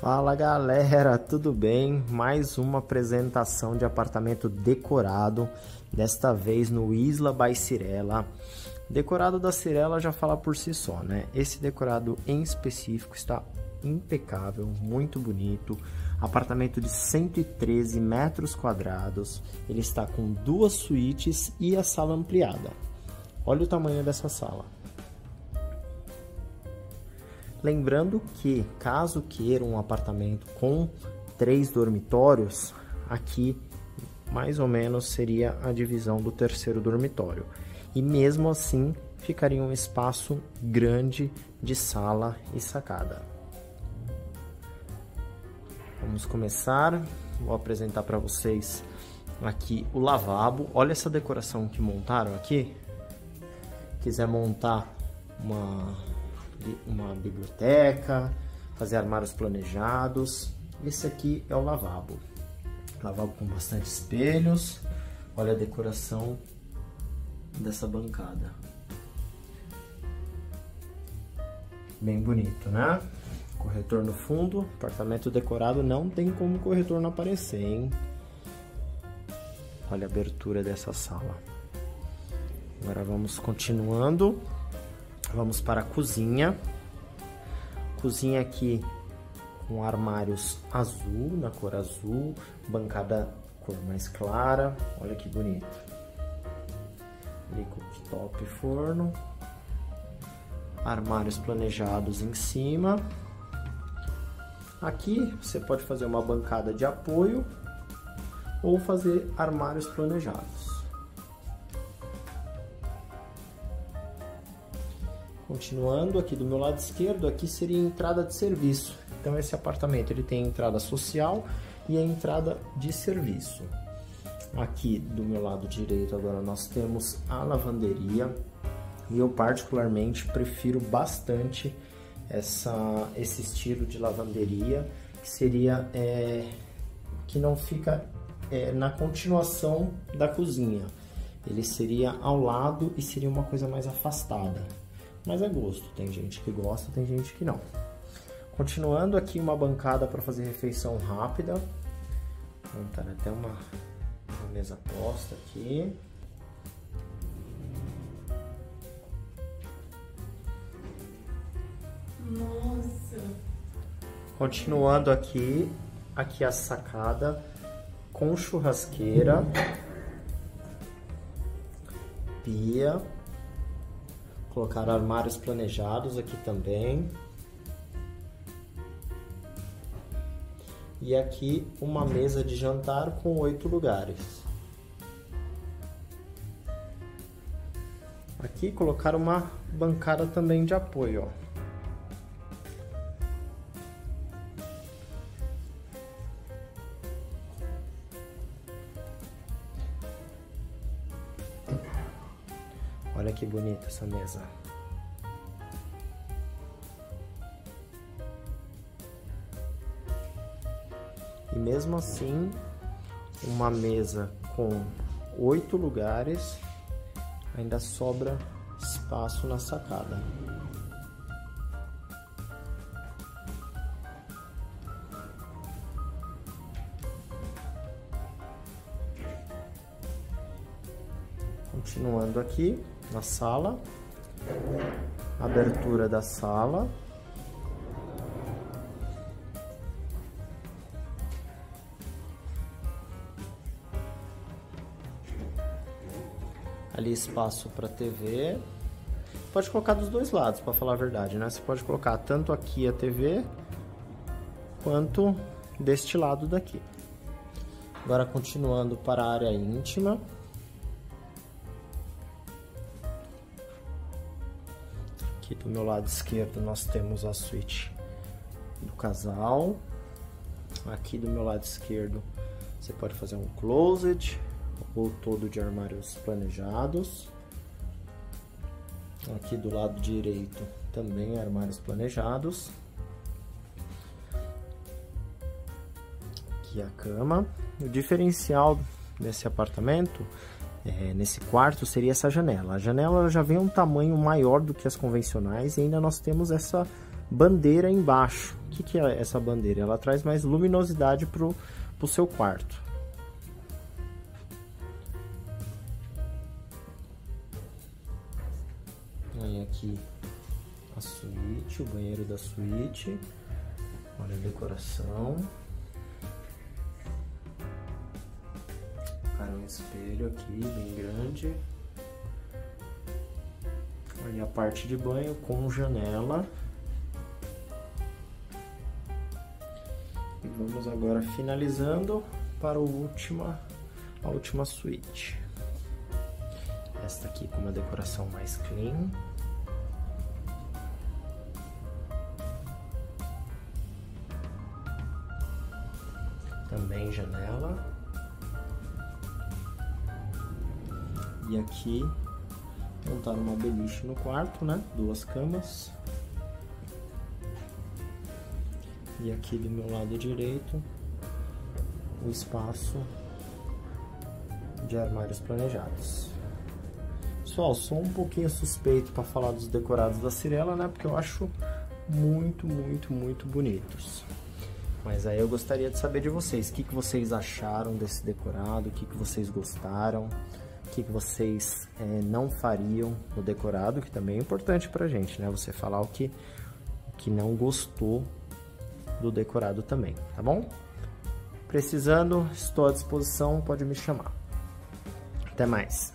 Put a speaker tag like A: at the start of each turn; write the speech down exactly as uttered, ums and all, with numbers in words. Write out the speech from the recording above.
A: Fala galera, tudo bem? Mais uma apresentação de apartamento decorado, desta vez no Isla by Cirela. Decorado da Cirela já fala por si só, né? Esse decorado em específico está impecável, muito bonito. Apartamento de cento e treze metros quadrados, ele está com duas suítes e a sala ampliada. Olha o tamanho dessa sala. Lembrando que, caso queira um apartamento com três dormitórios, aqui mais ou menos seria a divisão do terceiro dormitório. E mesmo assim, ficaria um espaço grande de sala e sacada. Vamos começar. Vou apresentar para vocês aqui o lavabo. Olha essa decoração que montaram aqui. Quiser montar uma... uma biblioteca, fazer armários planejados. Esse aqui é o lavabo. Lavabo com bastante espelhos. Olha a decoração dessa bancada. Bem bonito, né? Corretor no fundo. Apartamento decorado não tem como o corretor não aparecer, hein? Olha a abertura dessa sala. Agora vamos continuando. Vamos para a cozinha. Cozinha aqui com armários azul, na cor azul, bancada cor mais clara. Olha que bonito. Ali cooktop e forno. Armários planejados em cima. Aqui você pode fazer uma bancada de apoio ou fazer armários planejados. Continuando, aqui do meu lado esquerdo, aqui seria a entrada de serviço. Então esse apartamento ele tem a entrada social e a entrada de serviço. Aqui do meu lado direito agora nós temos a lavanderia. E eu particularmente prefiro bastante essa, esse estilo de lavanderia, que seria é, que não fica é, na continuação da cozinha. Ele seria ao lado e seria uma coisa mais afastada. Mas é gosto, tem gente que gosta, tem gente que não. Continuando aqui, uma bancada para fazer refeição rápida. Vou montar até uma, uma mesa posta aqui.
B: Nossa!
A: Continuando aqui, aqui a sacada com churrasqueira, pia. Colocar armários planejados aqui também. E aqui uma mesa de jantar com oito lugares. Aqui colocar uma bancada também de apoio, ó. Olha que bonita essa mesa. E mesmo assim, uma mesa com oito lugares, ainda sobra espaço na sacada. Continuando aqui na sala, abertura da sala. Ali espaço para T V. Pode colocar dos dois lados, para falar a verdade, né? Você pode colocar tanto aqui a T V quanto deste lado daqui. Agora continuando para a área íntima. Aqui do meu lado esquerdo nós temos a suíte do casal. Aqui do meu lado esquerdo você pode fazer um closet ou todo de armários planejados. Aqui do lado direito também armários planejados. Aqui a cama. O diferencial desse apartamento É, nesse quarto seria essa janela. A janela já vem um tamanho maior do que as convencionais e ainda nós temos essa bandeira embaixo. O que, que é essa bandeira? Ela traz mais luminosidade pro, pro seu quarto. Aí aqui a suíte, o banheiro da suíte. Olha a decoração. Cara, um espelho aqui, bem grande. Aí a parte de banho com janela. E vamos agora finalizando para o última, a última suíte. Esta aqui com uma decoração mais clean. Também janela. E aqui montar uma beliche no quarto, né? Duas camas. E aqui do meu lado direito, o espaço de armários planejados. Pessoal, sou um pouquinho suspeito para falar dos decorados da Cyrela, né? Porque eu acho muito, muito, muito bonitos. Mas aí eu gostaria de saber de vocês, o que, que vocês acharam desse decorado, o que, que vocês gostaram, o que, que vocês é, não fariam no decorado, que também é importante pra gente, né? Você falar o que, que não gostou do decorado também, tá bom? Precisando, estou à disposição, pode me chamar. Até mais!